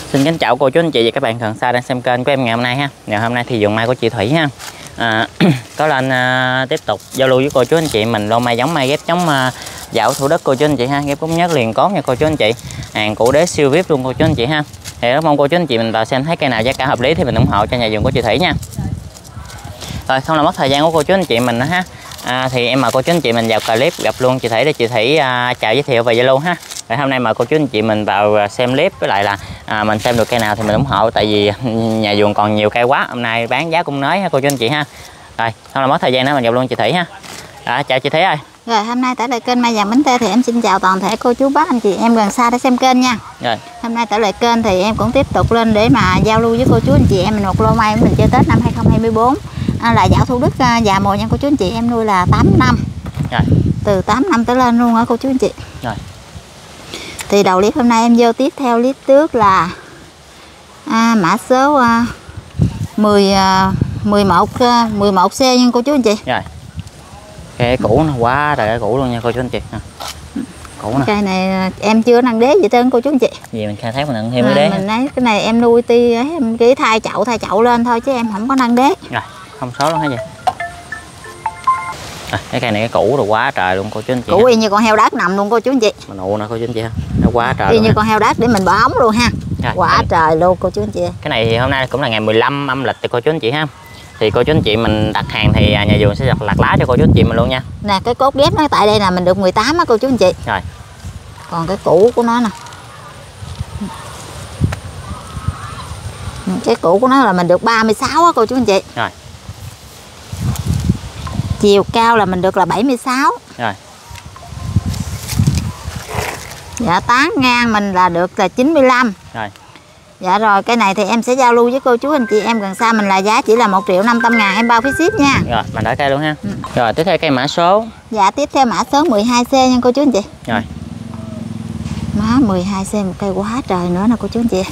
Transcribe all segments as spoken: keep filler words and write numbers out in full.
Xin kính chào cô chú anh chị và các bạn gần xa đang xem kênh của em ngày hôm nay ha. Ngày hôm nay thì vườn mai của chị Thủy ha. À, có lên à, tiếp tục giao lưu với cô chú anh chị mình lô mai giống mai ghép giống à, dạo Thủ Đức cô chú anh chị ha, ghép cúng nhất liền cốt nha cô chú anh chị. Hàng củ đế siêu vip luôn cô chú anh chị ha. Thì rất mong cô chú anh chị mình vào xem thấy cây nào giá cả hợp lý thì mình ủng hộ cho nhà vườn của chị Thủy nha. Rồi không làm mất thời gian của cô chú anh chị mình nữa ha. À, thì em mời cô chú anh chị mình vào clip gặp luôn chị Thủy để chị Thủy à, chào giới thiệu về Zalo ha. Rồi hôm nay mời cô chú anh chị mình vào xem clip với lại là à, mình xem được cây nào thì mình ủng hộ, tại vì nhà vườn còn nhiều cây quá, hôm nay bán giá cũng nới ha cô chú anh chị ha. Rồi không làm mất thời gian nữa mình gặp luôn chị Thủy ha. À, chào chị Thủy ơi. Rồi hôm nay tại lời kênh Mai Vàng Bến Tre thì em xin chào toàn thể cô chú bác anh chị em gần xa để xem kênh nha. Rồi. Hôm nay tại lời kênh thì em cũng tiếp tục lên để mà giao lưu với cô chú anh chị em mình một lô mai mình chơi Tết năm hai không hai tư à, là dạo Thủ Đức à, già mùa nha cô chú anh chị, em nuôi là tám năm. Rồi. Từ tám năm tới lên luôn hả cô chú anh chị. Rồi. Thì đầu clip hôm nay em vô tiếp theo clip trước là à, mã số à, mười à, mười một à, mười một C nha cô chú anh chị. Rồi. Cây cũ nó quá trời, cây cũ luôn nha cô chú anh chị. Cũ nè. Cây này em chưa năng đế gì trơn cô chú anh chị. Gì mình khai thác mình nặng thêm cái đế. Mình lấy cái này em nuôi ti em chỉ thay chậu thay chậu lên thôi chứ em không có năng đế. Rồi, không số luôn hả gì. À, cái cây này cái cũ rồi quá trời luôn cô chú anh chị. Cũ y như con heo đát nằm luôn cô chú anh chị. Mà nụ nè cô chú anh chị ha. Nó quá trời. Y luôn như ha. con heo đát để mình bỏ ống luôn ha. Rồi, quá đây. Trời luôn cô chú anh chị. Cái này thì hôm nay cũng là ngày mười lăm âm lịch thì cô chú anh chị ha. Thì cô chú anh chị mình đặt hàng thì nhà vườn sẽ đặt lạc lá cho cô chú anh chị mình luôn nha. Nè cái cốt ghép nó tại đây là mình được mười tám á cô chú anh chị. Rồi. Còn cái cũ của nó nè. Cái cũ của nó là mình được ba mươi sáu á cô chú anh chị. Rồi. Chiều cao là mình được là bảy mươi sáu. Rồi. Dạ tán ngang mình là được là chín mươi lăm. Rồi. Dạ rồi cái này thì em sẽ giao lưu với cô chú anh chị em gần xa mình là giá chỉ là một triệu năm trăm ngàn em bao phí ship nha. Rồi mình đợi cây luôn ha. Ừ. Rồi tiếp theo cây mã số. Dạ tiếp theo mã số mười hai C nha cô chú anh chị. Rồi. Má mười hai C một cây quá trời nữa nè cô chú anh chị.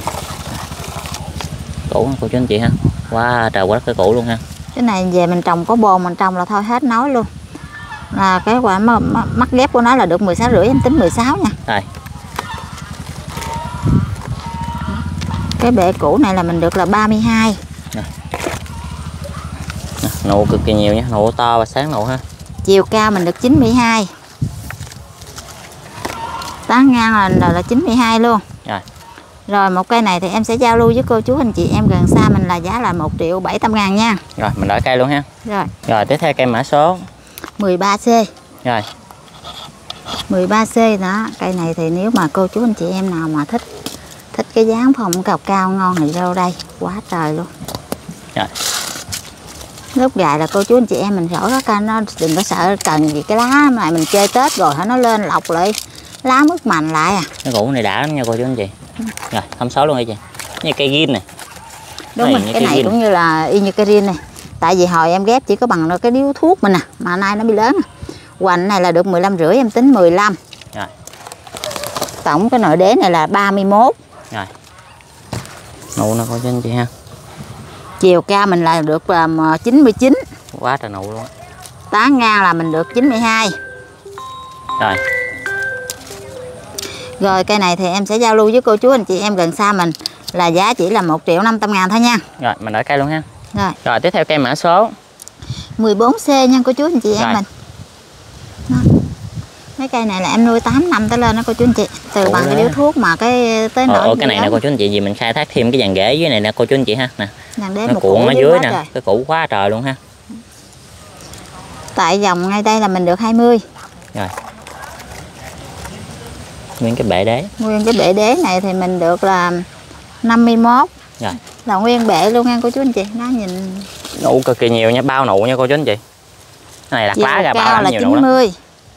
Cũ cô chú anh chị ha. Quá trời quá đất cái cũ luôn ha. Cái này về mình trồng có bồn mình trồng là thôi hết nói luôn. Là cái quả mắt ghép của nó là được mười sáu rưỡi em tính mười sáu nha. Rồi. Cái bệ cũ này là mình được là ba mươi hai. Rồi. Nụ cực kỳ nhiều nha, nụ to và sáng nụ ha. Chiều cao mình được chín mươi hai. Tán ngang là, là, là chín mươi hai luôn. Rồi. Rồi một cây này thì em sẽ giao lưu với cô chú anh chị em gần xa mình là giá là một triệu bảy trăm ngàn nha. Rồi mình đợi cây luôn ha. Rồi. Rồi tiếp theo cây mã số mười ba C. Rồi. mười ba C đó, cây này thì nếu mà cô chú anh chị em nào mà thích thích cái dáng phong cao cao ngon thì vô đây, quá trời luôn. Rồi. Lúc gài là cô chú anh chị em mình rõ cái nó đừng có sợ cần gì cái lá này mình chơi Tết rồi hả nó lên lọc lại lá mứt mành lại à. Cái củ này đã lắm nha cô chú anh chị. Rồi không xấu luôn đi chị. Như cây rin này. Đúng rồi, cái này cũng như là y như cây rin này. Tại vì hồi em ghép chỉ có bằng cái điếu thuốc mình nè, mà nay nó bị lớn. Hoành này là được mười lăm rưỡi em tính mười lăm. Rồi. Tổng cái nội đế này là ba mươi mốt. Rồi. Nụ nó cô chú anh chị ha. Chiều cao mình là được chín mươi chín. Quá trời nụ luôn. Tán ngang là mình được chín mươi hai. Rồi. Rồi cây này thì em sẽ giao lưu với cô chú anh chị em gần xa mình là giá chỉ là một triệu năm trăm ngàn thôi nha. Rồi mình đợi cây luôn ha. Rồi. Rồi tiếp theo cây mã số mười bốn C nha cô chú anh chị em rồi. mình. Đó. Mấy cây này là em nuôi tám năm tới lên đó cô chú anh chị. Từ Ủa bằng cái điếu thuốc mà cái tới nỗi. Ồ, cái này nè cô chú anh chị, gì mình khai thác thêm cái dàn rễ dưới này nè cô chú anh chị ha. Nè. Nó cuộn ở dưới nè, trời. Cái củ quá trời luôn ha. Tại dòng ngay đây là mình được hai mươi. Rồi. Nguyên cái bệ đế. Nguyên cái bệ đế này thì mình được là năm mươi mốt. Rồi. Là nguyên bệ luôn nha cô chú anh chị. Nó nhìn Nụ cực kỳ nhiều nha, bao nụ nha cô chú anh chị. Cái này đặt lá ra bao là nhiều chín mươi. nụ lắm.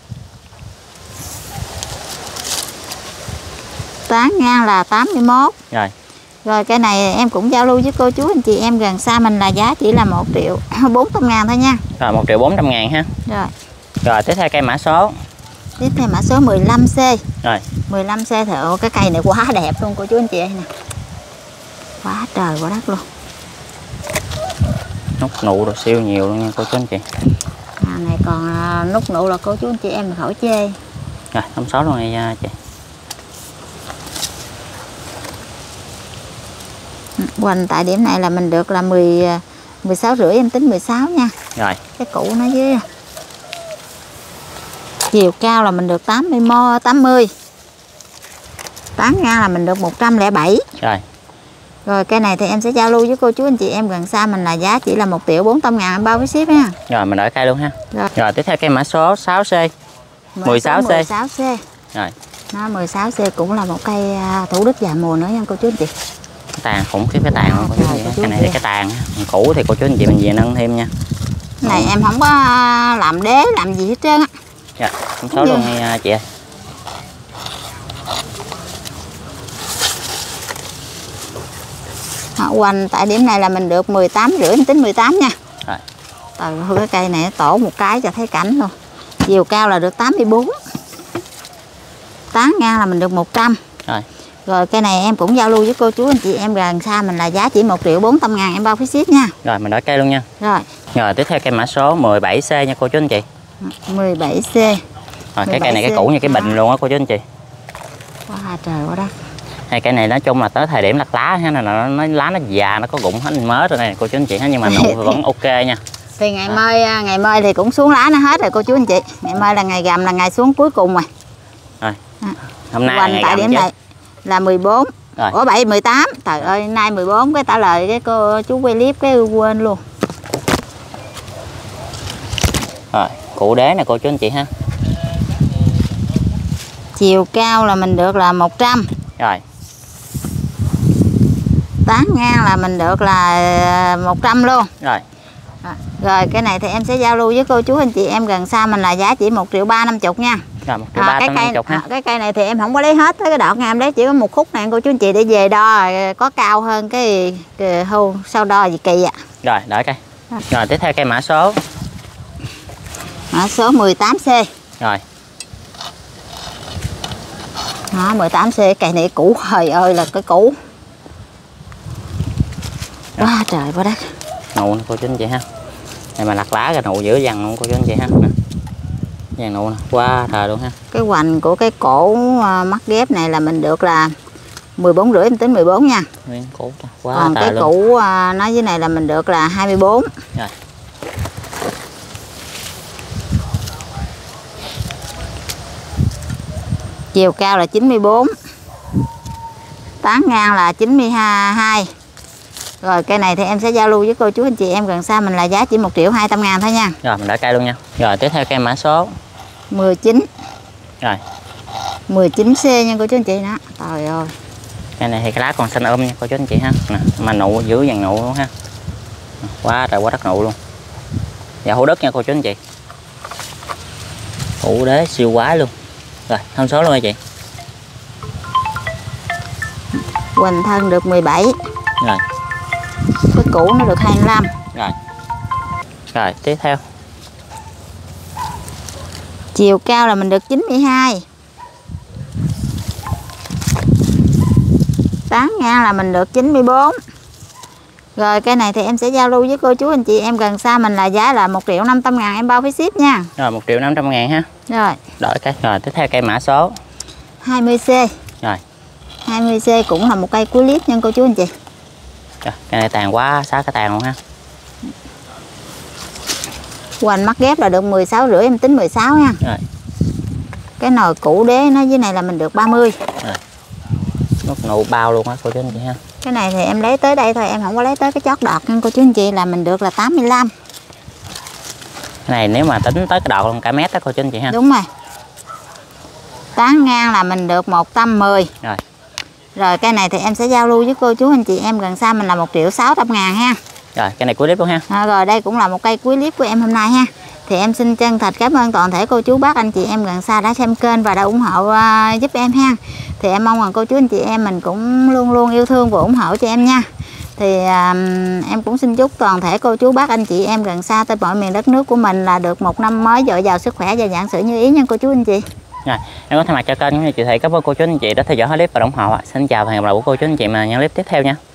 Tán ngang là tám mươi mốt. Rồi. Rồi cái này em cũng giao lưu với cô chú anh chị em gần xa mình là giá chỉ là một triệu bốn trăm ngàn thôi nha. Rồi một triệu bốn trăm ngàn ha. Rồi. Rồi tiếp theo cây mã số. Tiếp theo mã số mười lăm C. Rồi. mười lăm C thì ô, cái cây này quá đẹp luôn cô chú anh chị ơi nè. Quá trời quá đất luôn. Nút nụ đồ siêu nhiều luôn nha cô chú anh chị. À, này còn à, nút nụ là cô chú anh chị em mình khỏi chê. Rồi không xấu luôn này chị. Hoành tại điểm này là mình được là mười mười sáu rưỡi, em tính mười sáu nha. Rồi. Cái cũ nó với chiều cao là mình được tám mươi mo tám mươi. Tán ngang là mình được một trăm lẻ bảy. Rồi. Rồi cây này thì em sẽ giao lưu với cô chú anh chị em gần xa mình là giá chỉ là một triệu bốn trăm ngàn em bao với ship nha. Rồi mình đổi cây luôn ha. Rồi, Rồi tiếp theo cây mã số sáu C. mười sáu C. mười sáu C. Rồi. Nó mười sáu C cũng là một cây thủ đức già mùa nữa nha cô chú anh chị. Cái tàn khủng khiếp cái tàn luôn cô chú anh chị. Cái này là cái tàn còn cũ thì cô chú anh chị mình về nâng thêm nha. Cái này em không có làm đế làm gì hết trơn á. Dạ, không số luôn nha chị ơi. Hoành tại điểm này là mình được mười tám rưỡi, em tính mười tám nha. Rồi. Trời ơi, cái cây này tổ một cái cho thấy cảnh luôn. Chiều cao là được tám mươi bốn. Tán ngang là mình được một trăm. Rồi. Rồi cây này em cũng giao lưu với cô chú anh chị em gần xa mình là giá chỉ một triệu bốn trăm ngàn em bao phí ship nha. Rồi mình đổi cây luôn nha. Rồi. Rồi tiếp theo cây mã số mười bảy C nha cô chú anh chị. mười bảy C. Rồi cái cây này cái cũ như cái bình luôn á cô chú anh chị. Quá trời quá đất. Hai cây này nói chung là tới thời điểm lặt lá ha, là nó, nó lá nó già, nó có rụng hết mớ rồi này cô chú anh chị ha, nhưng mà nụ vẫn ok nha. Thì ngày à. mai ngày mai thì cũng xuống lá nó hết rồi cô chú anh chị. Ngày mai là ngày gầm là ngày xuống cuối cùng rồi. Rồi. Hôm nay Hoành tại điểm chứ. Này là mười bốn. Rồi. Ủa bảy mười tám. Trời ơi nay mười bốn cái trả lời cái cô chú quay clip cái quên luôn. Rồi, củ đế nè cô chú anh chị ha. Chiều cao là mình được là một trăm. Rồi. Tán ngang là mình được là một trăm luôn. Rồi. À, rồi cái này thì em sẽ giao lưu với cô chú anh chị em gần xa mình là giá chỉ một triệu ba năm chục nha. Rồi một triệu ba trăm năm mươi ha. À, cái cây này thì em không có lấy hết cái đọt nha, em lấy chỉ có một khúc này cô chú anh chị để về đo có cao hơn cái, cái hưu sau đo gì kỳ ạ. À. Rồi đợi cây. Rồi tiếp theo cây mã số. Mã số mười tám C. Rồi. Đó, mười tám C cây này cũ trời ơi là cái cũ. Quá trời quá đất. Nụ nè cô chú anh chị ha. Này mà lặt lá rồi nụ dữ dằn luôn cô chú anh chị ha. Nè. Dàn nụ nè, quá trời luôn ha. Cái hoành của cái cổ mắt ghép này là mình được là mười bốn rưỡi, em tính mười bốn nha. Nguyên cũ quá còn trời cái luôn. cũ nói dưới này là mình được là hai mươi bốn. Rồi. Chiều cao là chín mươi bốn. Tán ngang là chín mươi hai. Rồi cây này thì em sẽ giao lưu với cô chú anh chị em gần xa mình là giá chỉ một triệu hai trăm ngàn thôi nha. Rồi mình đợi cây luôn nha. Rồi tiếp theo cây mã số mười chín. Rồi. mười chín C nha cô chú anh chị đó. Trời ơi. Cây này thì cái lá còn xanh ôm nha cô chú anh chị ha. Nè, mà nụ giữ dàn nụ luôn ha. Quá trời quá đất nụ luôn. Dạ hữu đất nha cô chú anh chị. Hữu đế siêu quái luôn. Rồi thông số luôn nha chị. Hoành thân được mười bảy. Rồi. Cái cũ nó được hai mươi lăm. Rồi. Rồi tiếp theo. Chiều cao là mình được chín mươi hai. Tán ngang là mình được chín mươi bốn. Rồi cây này thì em sẽ giao lưu với cô chú anh chị em gần xa mình là giá là một triệu năm trăm ngàn em bao phí ship nha. Rồi một triệu năm trăm ngàn ha. Rồi. Đợi cái. Rồi tiếp theo cây mã số hai mươi C. Rồi. hai mươi C cũng là một cây cuối clip nha cô chú anh chị. Rồi, cây này tàn quá, xá cái tàn luôn ha. Hoành mắt ghép là được mười sáu rưỡi, em tính mười sáu nha. Rồi. Cái nồi củ đế nó dưới này là mình được ba mươi. Rồi. Nút nụ bao luôn á cô chú anh chị ha. Cái này thì em lấy tới đây thôi, em không có lấy tới cái chót đọt nha cô chú anh chị, là mình được là tám mươi lăm. Cái này nếu mà tính tới cái đọt luôn cả mét đó cô chú anh chị ha. Đúng rồi. Tán ngang là mình được một trăm mười. Rồi. Rồi cây này thì em sẽ giao lưu với cô chú anh chị em gần xa mình là một triệu sáu trăm ngàn ha. Rồi cây này cuối clip luôn ha. À, rồi đây cũng là một cây cuối clip của em hôm nay ha. Thì em xin chân thật cảm ơn toàn thể cô chú bác anh chị em gần xa đã xem kênh và đã ủng hộ uh, giúp em ha. Thì em mong rằng cô chú anh chị em mình cũng luôn luôn yêu thương và ủng hộ cho em nha. Thì uh, em cũng xin chúc toàn thể cô chú bác anh chị em gần xa tới mọi miền đất nước của mình là được một năm mới dồi dào sức khỏe và vạn sự như ý nha cô chú anh chị. Rồi, em có thay mặt cho kênh cũng như chị Thị cảm ơn cô chú anh chị đã theo dõi hết clip và ủng hộ. Xin chào và hẹn gặp lại của cô chú anh chị mà những clip tiếp theo nha.